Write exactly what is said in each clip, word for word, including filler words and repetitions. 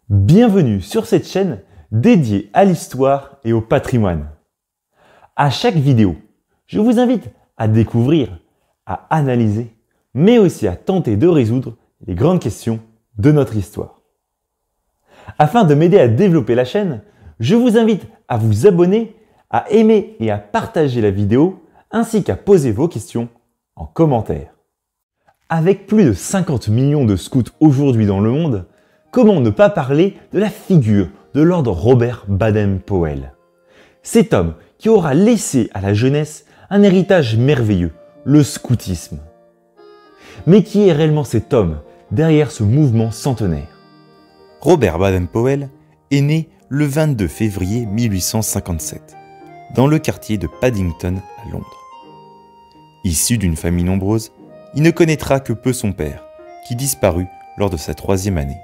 Bienvenue sur cette chaîne dédiée à l'histoire et au patrimoine. À chaque vidéo, je vous invite à découvrir, à analyser, mais aussi à tenter de résoudre les grandes questions de notre histoire. Afin de m'aider à développer la chaîne, je vous invite à vous abonner, à aimer et à partager la vidéo, ainsi qu'à poser vos questions en commentaire. Avec plus de cinquante millions de scouts aujourd'hui dans le monde, comment ne pas parler de la figure de Lord Robert Baden-Powell? Cet homme qui aura laissé à la jeunesse un héritage merveilleux, le scoutisme. Mais qui est réellement cet homme derrière ce mouvement centenaire? Robert Baden-Powell est né le vingt-deux février mille huit cent cinquante-sept, dans le quartier de Paddington à Londres. Issu d'une famille nombreuse, il ne connaîtra que peu son père, qui disparut lors de sa troisième année.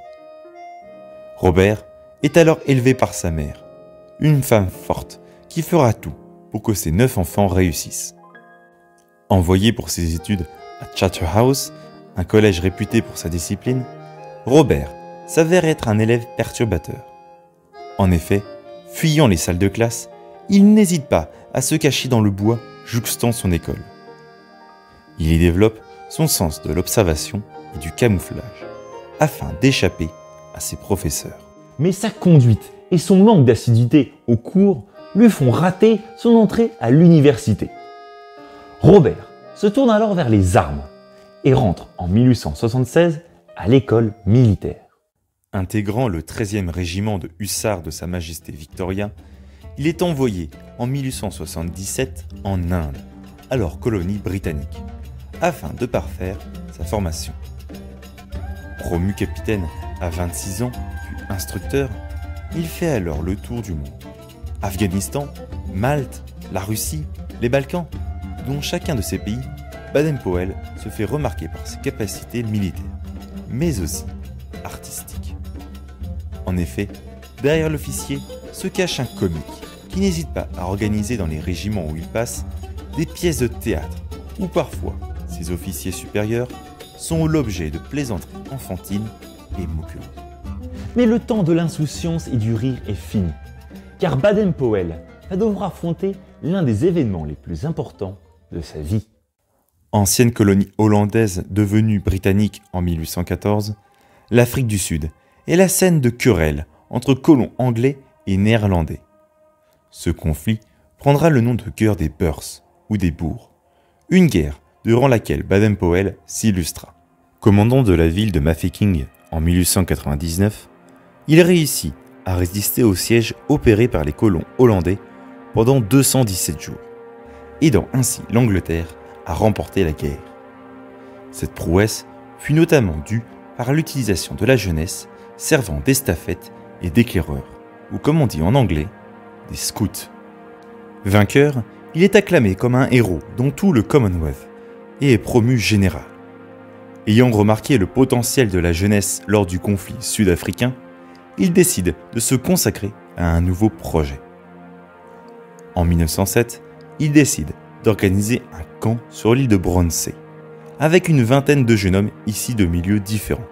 Robert est alors élevé par sa mère, une femme forte qui fera tout pour que ses neuf enfants réussissent. Envoyé pour ses études à Charterhouse, un collège réputé pour sa discipline, Robert s'avère être un élève perturbateur. En effet, fuyant les salles de classe, il n'hésite pas à se cacher dans le bois jouxtant son école. Il y développe son sens de l'observation et du camouflage, afin d'échapper à ses professeurs. Mais sa conduite et son manque d'assiduité aux cours lui font rater son entrée à l'université. Robert se tourne alors vers les armes et rentre en mille huit cent soixante-seize à l'école militaire. Intégrant le treizième régiment de hussards de Sa Majesté Victoria, il est envoyé en mille huit cent soixante-dix-sept en Inde, alors colonie britannique, afin de parfaire sa formation. Promu capitaine à vingt-six ans, puis instructeur, il fait alors le tour du monde. Afghanistan, Malte, la Russie, les Balkans, dont chacun de ces pays, Baden-Powell se fait remarquer par ses capacités militaires, mais aussi artistiques. En effet, derrière l'officier se cache un comique qui n'hésite pas à organiser dans les régiments où il passe des pièces de théâtre, où parfois ses officiers supérieurs sont l'objet de plaisanteries enfantines et moqueuses. Mais le temps de l'insouciance et du rire est fini, car Baden-Powell va devoir affronter l'un des événements les plus importants de sa vie. Ancienne colonie hollandaise devenue britannique en mille huit cent quatorze, l'Afrique du Sud est la scène de querelles entre colons anglais et néerlandais. Ce conflit prendra le nom de guerre des Boers ou des Boers, une guerre durant laquelle Baden-Powell s'illustra. Commandant de la ville de Mafeking en mille huit cent quatre-vingt-dix-neuf, il réussit à résister au siège opéré par les colons hollandais pendant deux cent dix-sept jours, aidant ainsi l'Angleterre à remporter la guerre. Cette prouesse fut notamment due par l'utilisation de la jeunesse servant d'estafette et d'éclaireurs, ou comme on dit en anglais, des scouts. Vainqueur, il est acclamé comme un héros dans tout le Commonwealth et est promu général. Ayant remarqué le potentiel de la jeunesse lors du conflit sud-africain, il décide de se consacrer à un nouveau projet. En mille neuf cent sept, il décide d'organiser un camp sur l'île de Bronsey, avec une vingtaine de jeunes hommes issus de milieux différents.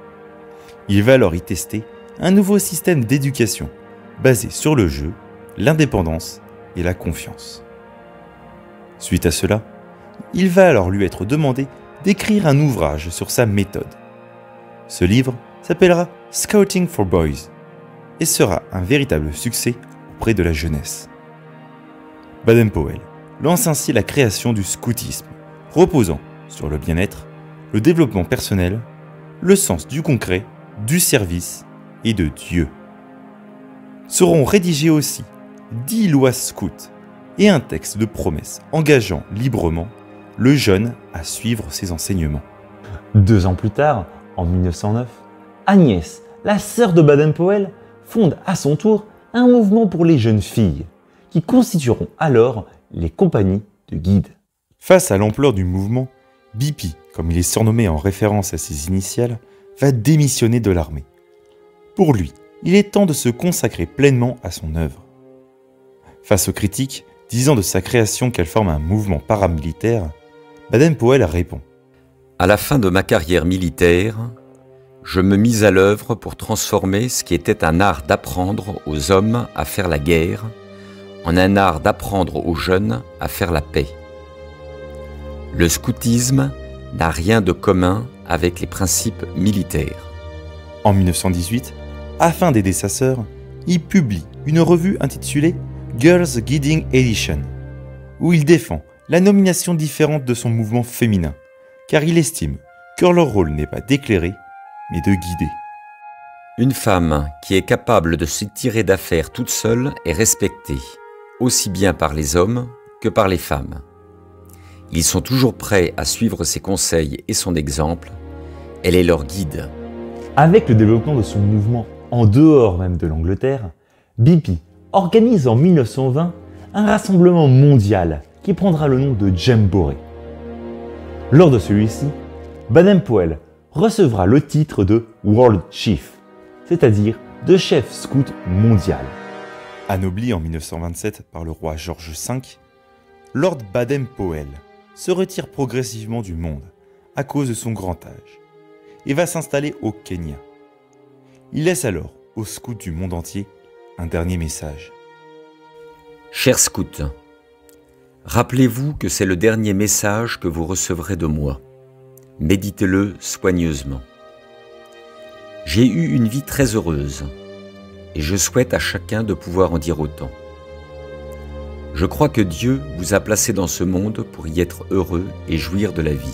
Il va alors y tester un nouveau système d'éducation basé sur le jeu, l'indépendance et la confiance. Suite à cela, il va alors lui être demandé d'écrire un ouvrage sur sa méthode. Ce livre s'appellera Scouting for Boys et sera un véritable succès auprès de la jeunesse. Baden-Powell lance ainsi la création du scoutisme, reposant sur le bien-être, le développement personnel, le sens du concret, du service et de Dieu. Seront rédigées aussi dix lois scouts et un texte de promesses engageant librement le jeune à suivre ses enseignements. Deux ans plus tard, en mille neuf cent neuf, Agnès, la sœur de Baden-Powell, fonde à son tour un mouvement pour les jeunes filles, qui constitueront alors les compagnies de guides. Face à l'ampleur du mouvement, B P, comme il est surnommé en référence à ses initiales, va démissionner de l'armée. Pour lui, il est temps de se consacrer pleinement à son œuvre. Face aux critiques, disant de sa création qu'elle forme un mouvement paramilitaire, Baden-Powell répond : À la fin de ma carrière militaire, je me mis à l'œuvre pour transformer ce qui était un art d'apprendre aux hommes à faire la guerre en un art d'apprendre aux jeunes à faire la paix. Le scoutisme n'a rien de commun avec les principes militaires. En mille neuf cent dix-huit, afin d'aider sa sœur, il publie une revue intitulée Girls Guiding Edition, où il défend la nomination différente de son mouvement féminin, car il estime que leur rôle n'est pas d'éclairer, mais de guider. Une femme qui est capable de se tirer d'affaire toute seule est respectée, aussi bien par les hommes que par les femmes. Ils sont toujours prêts à suivre ses conseils et son exemple. Elle est leur guide. Avec le développement de son mouvement en dehors même de l'Angleterre, B P organise en mille neuf cent vingt un rassemblement mondial qui prendra le nom de Jamboree. Lors de celui-ci, Baden-Powell recevra le titre de World Chief, c'est-à-dire de chef scout mondial. Anobli en mille neuf cent vingt-sept par le roi George cinq, Lord Baden-Powell se retire progressivement du monde à cause de son grand âge et va s'installer au Kenya. Il laisse alors aux scouts du monde entier un dernier message. Chers scouts, rappelez-vous que c'est le dernier message que vous recevrez de moi. Méditez-le soigneusement. J'ai eu une vie très heureuse et je souhaite à chacun de pouvoir en dire autant. Je crois que Dieu vous a placé dans ce monde pour y être heureux et jouir de la vie.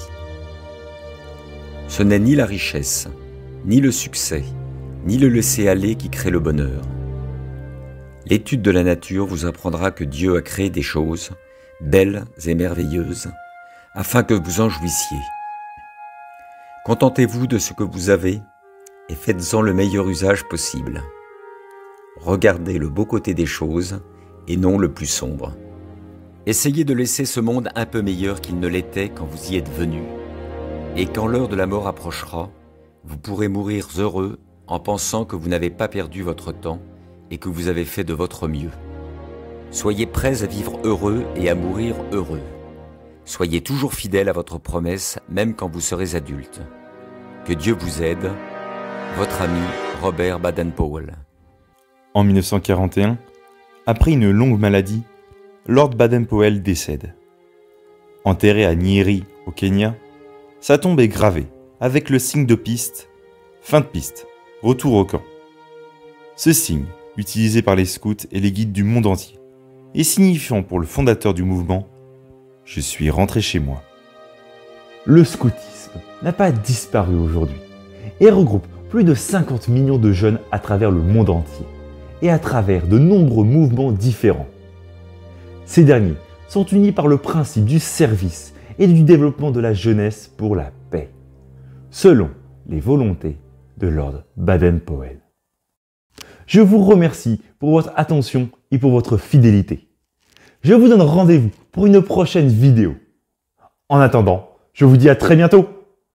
Ce n'est ni la richesse, ni le succès, ni le laisser-aller qui crée le bonheur. L'étude de la nature vous apprendra que Dieu a créé des choses belles et merveilleuses afin que vous en jouissiez. Contentez-vous de ce que vous avez et faites-en le meilleur usage possible. Regardez le beau côté des choses et non le plus sombre. Essayez de laisser ce monde un peu meilleur qu'il ne l'était quand vous y êtes venu. Et quand l'heure de la mort approchera, vous pourrez mourir heureux en pensant que vous n'avez pas perdu votre temps et que vous avez fait de votre mieux. Soyez prêts à vivre heureux et à mourir heureux. Soyez toujours fidèles à votre promesse, même quand vous serez adulte. Que Dieu vous aide. Votre ami Robert Baden-Powell. En mille neuf cent quarante et un, après une longue maladie, Lord Baden-Powell décède. Enterré à Nyeri, au Kenya, sa tombe est gravée avec le signe de piste, fin de piste, retour au camp. Ce signe, utilisé par les scouts et les guides du monde entier, et signifiant pour le fondateur du mouvement « Je suis rentré chez moi ». Le scoutisme n'a pas disparu aujourd'hui et regroupe plus de cinquante millions de jeunes à travers le monde entier et à travers de nombreux mouvements différents. Ces derniers sont unis par le principe du service et du développement de la jeunesse pour la paix, selon les volontés de Lord Baden-Powell. Je vous remercie pour votre attention et pour votre fidélité. Je vous donne rendez-vous pour une prochaine vidéo. En attendant, je vous dis à très bientôt.